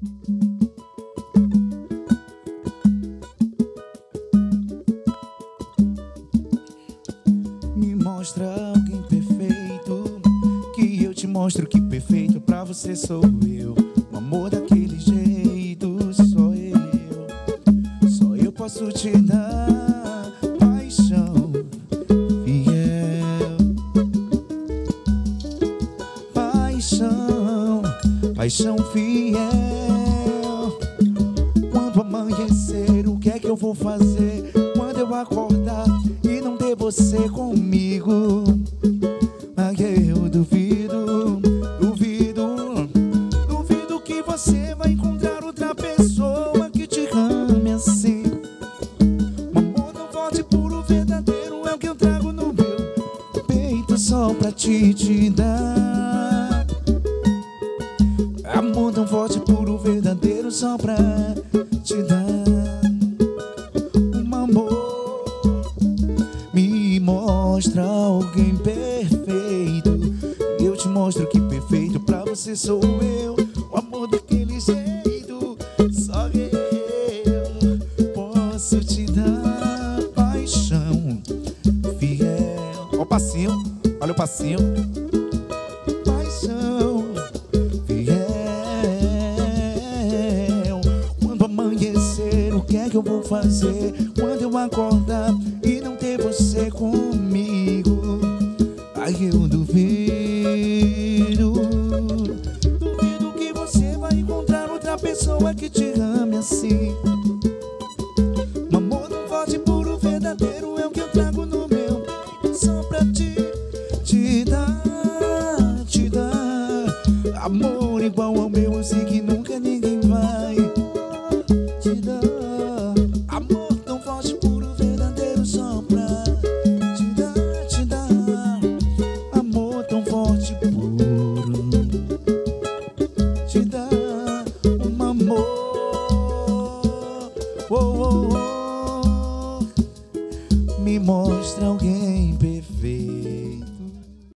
Me mostra alguém perfeito, que eu te mostro que perfeito pra você sou eu. Um amor daquele jeito, só eu posso te dar paixão fiel. Paixão fiel. Quando amanhecer, o que é que eu vou fazer? Quando eu acordar e não ter você comigo? Mas eu duvido que você vai encontrar outra pessoa que te ame assim. Um amor tão forte, puro, verdadeiro é o que eu trago no meu peito só pra te dar. Amor tão forte, puro, verdadeiro só pra te dar. Um amor. Me mostra alguém perfeito, eu te mostro que perfeito pra você sou eu. O amor daquele jeito, só eu posso te dar paixão fiel. Olha o passinho, olha o passinho. Paixão fiel. Quando amanhecer, o que é que eu vou fazer? Quando eu acordar e não ter você comigo? Ai, eu duvido que você vai encontrar outra pessoa que te ame assim. Um amor tão forte, puro, verdadeiro é o que eu trago no meu peito só pra te dar. Amor igual ao meu, eu sei que nunca ninguém vai te dar. Amor tão forte, puro, verdadeiro só pra te dar. Amor tão forte, puro, te dar um amor. Oh, oh, oh. Me mostra alguém perfeito.